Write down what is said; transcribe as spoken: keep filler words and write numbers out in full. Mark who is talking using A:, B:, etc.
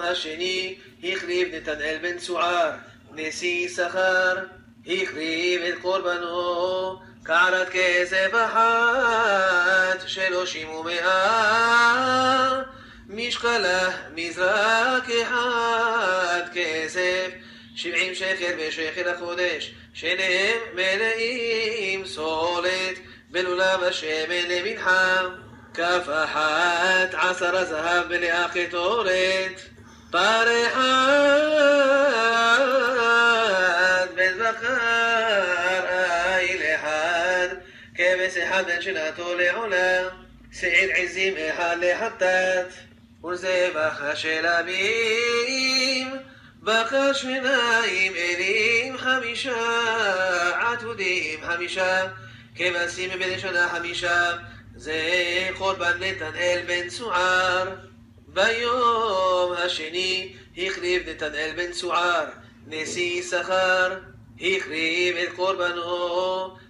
A: השני החריב נתנאל בן צוער, נשיא שכר, החריב את קורבנו, קערת כסף אחת, שלושים ומאה, משקלה מזרק אחד, כסף שבעים שקל בשקל החודש, שניהם מלאים סולת, בלולב השמן למנחה, כף אחת עשרה זהב מלאה קטורת, פר אחד בן בקר איל אחד, כבש אחד בן שנתו לעולה, שעיר עזים אחד לחטאת, ולזבח השלמים, בקר שמיניים אלים חמישה, עתודים חמישה, כבשים בן שנה חמישה, זה קורבן נתנאל בן צוער. ביום השני החריב נתנאל בן צוער, נשיא שכר, החריב את קורבנו,